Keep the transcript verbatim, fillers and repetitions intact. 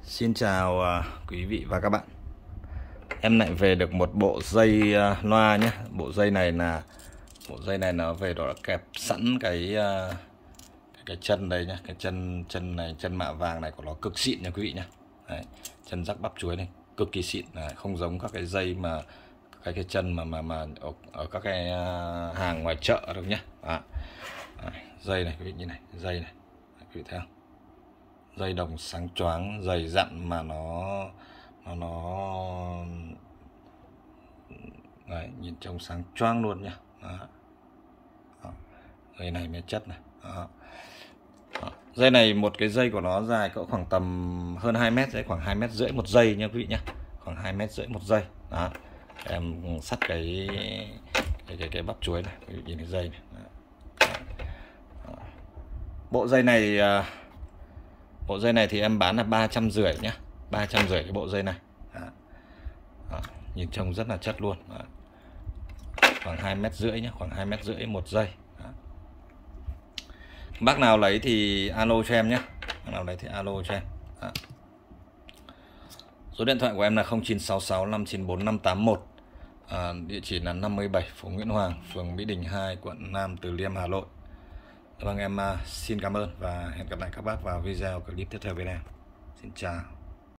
Xin chào uh, quý vị và các bạn. Em lại về được một bộ dây uh, loa nhé. Bộ dây này là bộ dây này nó về đó là kẹp sẵn cái uh, cái, cái chân đây nhá. Cái chân chân này, chân mạ vàng này của nó cực xịn nha quý vị nhá. Đấy, chân rắc bắp chuối này cực kỳ xịn, này, không giống các cái dây mà cái cái chân mà mà mà ở, ở các cái uh, hàng ngoài chợ đâu nhá. Đó. Đấy, dây này quý vị như này, dây này. Đấy, quý vị thấy không? Dây đồng sáng choáng, dày dặn mà nó nó nó đấy, nhìn trông sáng choang luôn nhá. Đó. Đó. Dây này mới chất này. Đó. Đó. Dây này một cái dây của nó dài cỡ khoảng tầm hơn hai mét, dây khoảng hai mét rưỡi một dây nha quý vị nhá, khoảng hai mét rưỡi một dây. Đó. Em sắt cái cái cái, cái bắp chuối này, quý vị nhìn cái dây này. Đó. Đó. Bộ dây này Bộ dây này thì em bán là ba trăm rưỡi nhá, ba trăm rưỡi cái bộ dây này. Đó. Đó. Nhìn trông rất là chất luôn. Đó. Khoảng hai mét rưỡi nhá, khoảng hai mét rưỡi một dây. Đó. Bác nào lấy thì alo cho em nhé. Bác nào lấy thì alo cho em. Đó. Số điện thoại của em là không chín sáu sáu năm chín bốn năm tám một. À, địa chỉ là năm mươi bảy phố Nguyễn Hoàng, phường Mỹ Đình hai, quận Nam Từ Liêm, Hà Nội. Vâng, em uh, xin cảm ơn và hẹn gặp lại các bác vào video clip tiếp theo với em. Xin chào.